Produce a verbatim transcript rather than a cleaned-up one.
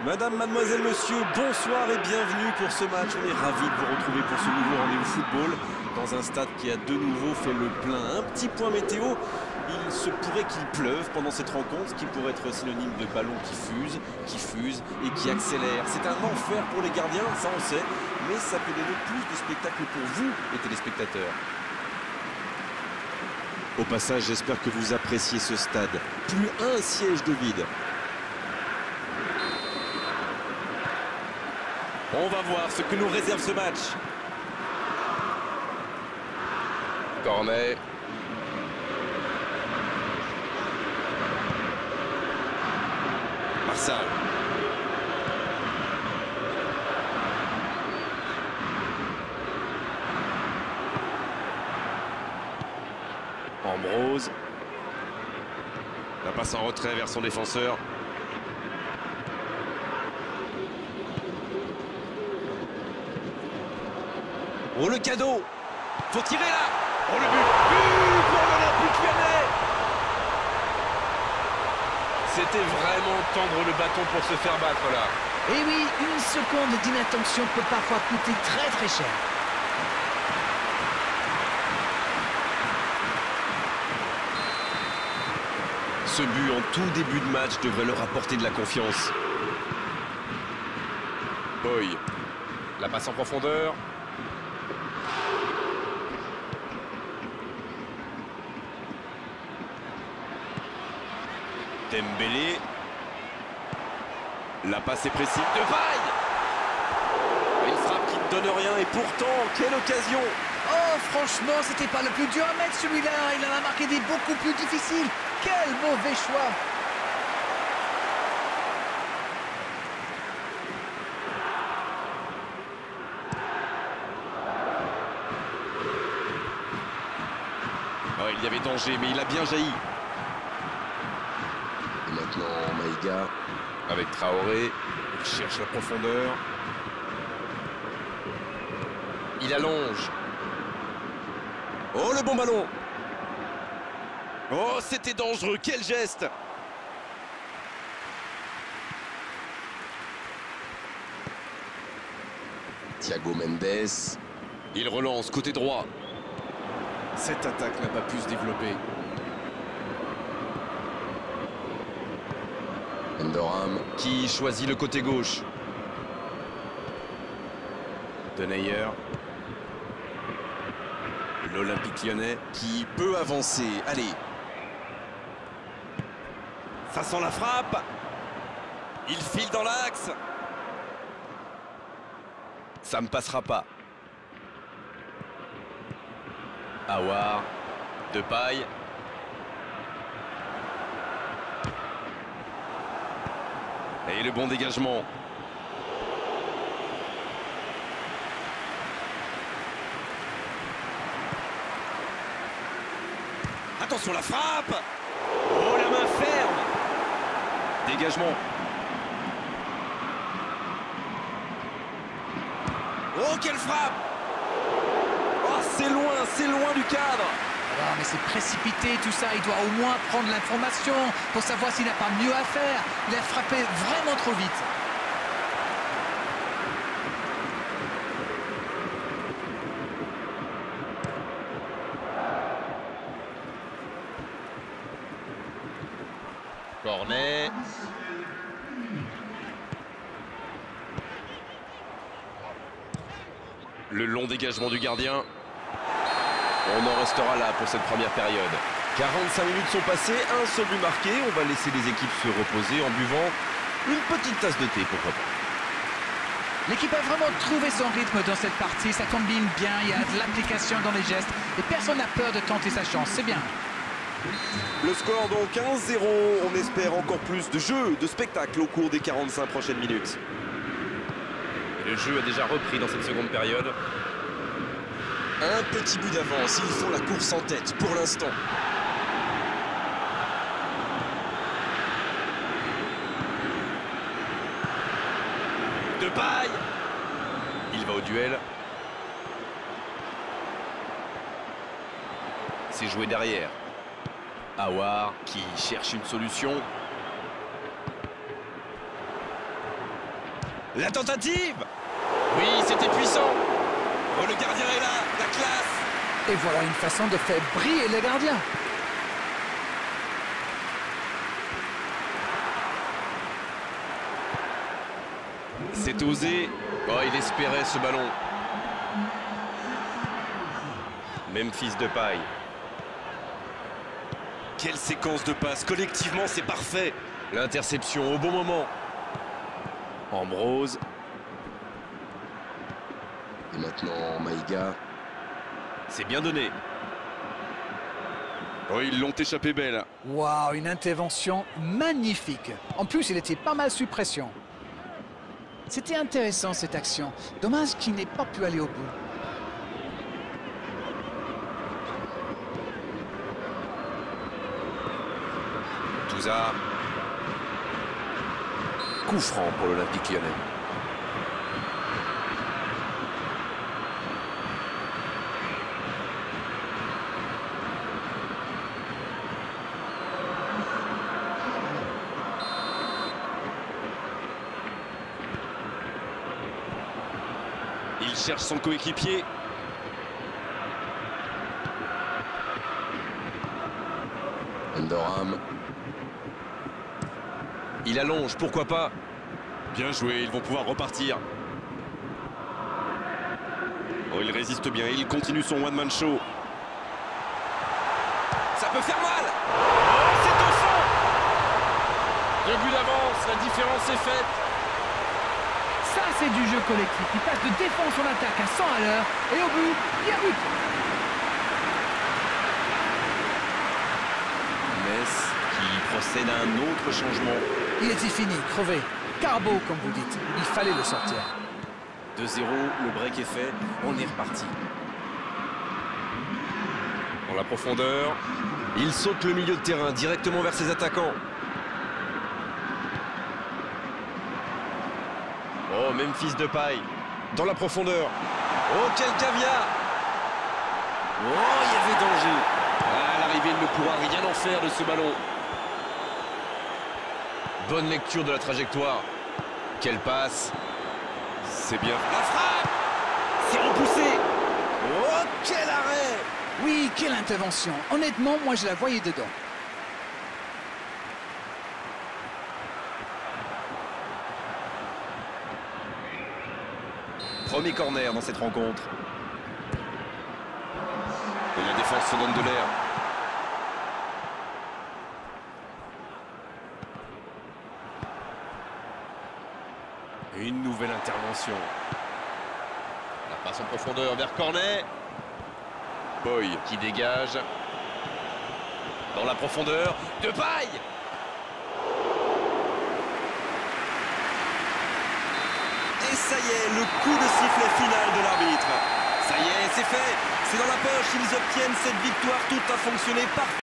Madame, mademoiselle, monsieur, bonsoir et bienvenue pour ce match. On est ravis de vous retrouver pour ce nouveau rendez-vous football dans un stade qui a de nouveau fait le plein. Un petit point météo, il se pourrait qu'il pleuve pendant cette rencontre, ce qui pourrait être synonyme de ballon qui fuse, qui fuse et qui accélère. C'est un enfer pour les gardiens, ça on sait, mais ça peut donner plus de spectacle pour vous, les téléspectateurs. Au passage, j'espère que vous appréciez ce stade. Plus un siège de vide. On va voir ce que nous réserve ce match. Cornet. Marçal. Ambrose. La passe en retrait vers son défenseur. Oh, le cadeau! Faut tirer là! Oh, le but! But pour l'Olympique Lyonnais! C'était vraiment tendre le bâton pour se faire battre là. Et oui, une seconde d'inattention peut parfois coûter très très cher. Ce but en tout début de match devrait leur apporter de la confiance. Boy. La passe en profondeur. Dembélé. La passe est précise. De Paille. Une frappe qui ne donne rien et pourtant, quelle occasion! Oh, franchement, c'était pas le plus dur à mettre celui-là. Il en a marqué des beaucoup plus difficiles. Quel mauvais choix! Oh, il y avait danger, mais il a bien jailli. Et maintenant, Maïga. Avec Traoré, il cherche la profondeur. Il allonge. Oh, le bon ballon! Oh, c'était dangereux, quel geste! Thiago Mendes. Il relance côté droit. Cette attaque n'a pas pu se développer. Endoram. Qui choisit le côté gauche. Denayer. L'Olympique Lyonnais qui peut avancer. Allez. Ça sent la frappe. Il file dans l'axe. Ça ne passera pas. Aouar. Depay. Et le bon dégagement. Attention la frappe. Oh, la main ferme. Dégagement. Oh, quelle frappe. Oh, c'est loin, c'est loin du cadre. Ah, mais c'est précipité tout ça. Il doit au moins prendre l'information pour savoir s'il n'a pas mieux à faire. Il a frappé vraiment trop vite. Cornet. Le long dégagement du gardien. On en restera là pour cette première période. quarante-cinq minutes sont passées, un seul but marqué. On va laisser les équipes se reposer en buvant une petite tasse de thé, pourquoi pas. L'équipe a vraiment trouvé son rythme dans cette partie. Ça combine bien, il y a de l'application dans les gestes. Et personne n'a peur de tenter sa chance, c'est bien. Le score donc un zéro. On espère encore plus de jeu, de spectacle au cours des quarante-cinq prochaines minutes. Et le jeu a déjà repris dans cette seconde période. Un petit but d'avance, ils font la course en tête pour l'instant. Depay. Il va au duel. C'est joué derrière. Aouar qui cherche une solution. La tentative. Oui, c'était puissant. Oh, le gardien est là, la classe. Et voilà une façon de faire briller le gardien. C'est osé. Oh, il espérait ce ballon. Memphis Depay. Quelle séquence de passes. Collectivement, c'est parfait. L'interception au bon moment. Ambrose. Et maintenant, Maïga. C'est bien donné. Oh, ils l'ont échappé belle. Waouh, une intervention magnifique. En plus, il était pas mal sous pression. C'était intéressant cette action. Dommage qu'il n'ait pas pu aller au bout. Touza. Coup franc pour l'Olympique Lyonnais. Il cherche son coéquipier. Endoram. Il allonge, pourquoi pas. Bien joué, ils vont pouvoir repartir. Oh, il résiste bien, il continue son one-man show. Ça peut faire mal. Oh, c'est au fond. Deux buts d'avance, la différence est faite. Ça, c'est du jeu collectif. Il passe de défense en attaque à cent à l'heure. Et au bout, il y a but. Metz qui procède à un autre changement. Il était fini, crevé. Carbo, comme vous dites. Il fallait le sortir. deux zéro, le break est fait. On est reparti. Dans la profondeur. Il saute le milieu de terrain directement vers ses attaquants. Oh, Memphis Depay. Dans la profondeur. Oh, quel caviar. Oh, il y avait danger. À l'arrivée, il ne pourra rien en faire de ce ballon. Bonne lecture de la trajectoire. Quelle passe. C'est bien. La frappe. C'est repoussé. Oh, quel arrêt. Oui, quelle intervention. Honnêtement, moi, je la voyais dedans. Premier corner dans cette rencontre. Et la défense se donne de l'air. Une nouvelle intervention. La passe en profondeur vers Cornet. Boy Qui dégage. dans la profondeur. Depay. Et ça y est, le coup de sifflet final de l'arbitre. Ça y est, c'est fait. C'est dans la poche. Ils obtiennent cette victoire. Tout a fonctionné parfaitement.